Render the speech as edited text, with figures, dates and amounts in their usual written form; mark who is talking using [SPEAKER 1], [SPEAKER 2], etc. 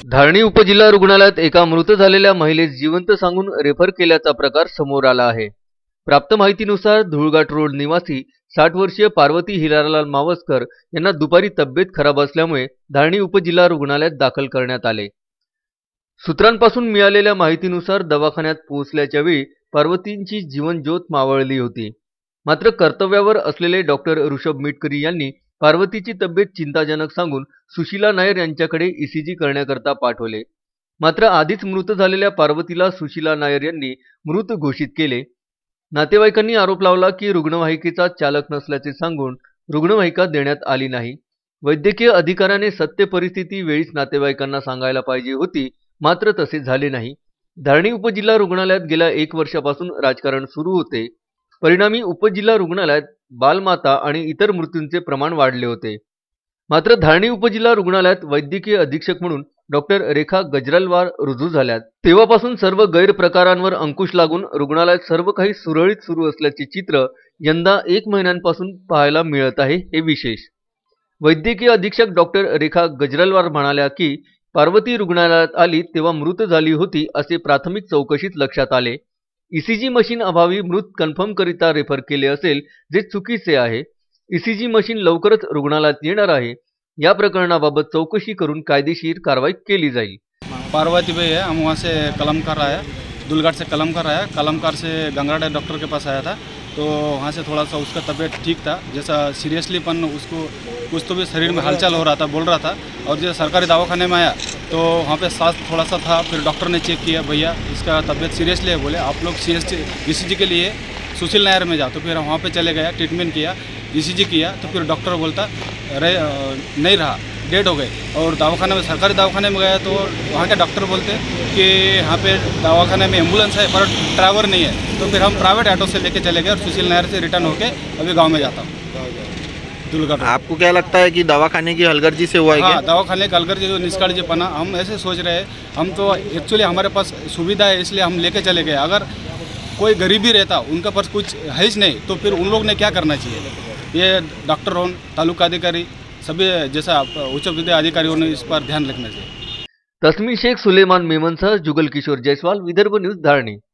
[SPEAKER 1] धारणी उपजिल्हा रुग्णालयात एका मृत झालेल्या महिलेस जिवंत सांगून रेफर केल्याचा प्रकार समोर आला आहे। प्राप्त माहितीनुसार धुळघाट रोड निवासी 60 वर्षीय पार्वती हिरालाल मावस्कर यांना दुपारी तब्येत खराब असल्यामुळे धारणी उपजिल्हा रुग्णालयात दाखल करण्यात आले। सूत्रांपासून मिळालेल्या माहितीनुसार दवाखान्यात पोहोचल्याच्या वेळी पार्वतींची जीवन ज्योत मावळली होती। मात्र कर्तव्यावर असलेले डॉक्टर ऋषभ मिटकरी यांनी पार्वतीची तब्येत चिंताजनक सांगून सुशीला नायर यांच्याकडे ईसीजी करण्याकरता पाठवले। मात्र आधीच मृत झालेल्या पार्वतीला सुशीला नायर यांनी मृत घोषित केले। नातेवाईकांनी आरोप लावला की रुग्णवाहिकेचा चालक नसल्याचे सांगून रुग्णवाहिका देण्यात आली नाही। वैद्यकीय अधिकाऱ्याने सत्य परिस्थिती वेळीच नातेवाईकांना सांगायला पाहिजे होती, मात्र तसे झाले नाही। धारणी उपजिल्हा रुग्णालयात गेल्या 1 वर्षापासून राजकारण सुरू होते। परिणामी उपजिल्हा रुग्णालयात बालमाता आणि इतर मृत्यूंचे प्रमाण वाढले होते। मात्र धारणी उपजिल्हा रुग्णालयात वैद्यकीय अधीक्षक म्हणून डॉक्टर रेखा गजरालवार रुजू झाल्यात तेव्हापासून सर्व गैरप्रकारांवर अंकुश लागून रुग्णालयात सर्व काही सुरळीत सुरू असल्याचे चित्र यंदा 1 महिन्यांपासून पाहायला मिळत आहे। हे विशेष। वैद्यकीय अधीक्षक डॉक्टर रेखा गजरालवार म्हणाल्या की पार्वती रुग्णालयात आली तेव्हा मृत झाली होती असे प्राथमिक चौकशीत लक्षात आले। ईसीजी मशीन अभावी मृत कन्फर्म करिता रेफर केले असेल, जे चुकीचे आहे। ईसीजी मशीन लवकरच रुग्णालयात येणार आहे। या प्रकरणाबाबत चौकशी करून कायदेशीर कारवाई केली जाईल।
[SPEAKER 2] पार्वती भाई है, हम वहाँ से कलम कर रहा है, दुलघाट से कलम कर रहा है। कलमकार से गंगाड़ा डॉक्टर के पास आया था, तो वहाँ से थोड़ा सा उसका तबीयत ठीक था, जैसा सीरियसलीपन उसको कुछ तो भी शरीर में हलचल हो रहा था, बोल रहा था। और जैसे सरकारी दवाखाने में आया तो वहाँ पे सांस थोड़ा सा था। फिर डॉक्टर ने चेक किया, भैया इसका तबीयत सीरियसली है, बोले आप लोग ईसीजी के लिए सुशील नायर में जाओ। तो फिर वहाँ पे चले गया, ट्रीटमेंट किया, ईसीजी किया, तो फिर डॉक्टर बोलता नहीं रहा, डेड हो गए। और दवाखाने में सरकारी दवाखाने में गया तो वहाँ के डॉक्टर बोलते कि यहाँ पे दवाखाने में एम्बुलेंस है पर ड्राइवर नहीं है। तो फिर हम प्राइवेट ऑटो से लेके चले गए और सुशील नायर से रिटर्न होके अभी गांव में जाता हूँ।
[SPEAKER 3] आपको क्या लगता है कि दवाखाने की हलगर्जी से हुआ है?
[SPEAKER 2] हाँ, दवाखाने की हलगर्जी जो निष्काळजीपना, हम ऐसे सोच रहे हैं। हम तो एक्चुअली हमारे पास सुविधा है इसलिए हम लेके चले गए। अगर कोई गरीबी रहता, उनका पास कुछ है ही नहीं, तो फिर उन लोग ने क्या करना चाहिए। ये डॉक्टर हो, तालुका अधिकारी, सभी जैसा उच्च विद्या अधिकारियों ने इस पर ध्यान रखना चाहिए।
[SPEAKER 1] तस्मीर शेख, सुलेमान मेमन सह जुगल किशोर जायसवाल, विदर्भ न्यूज, धारणी।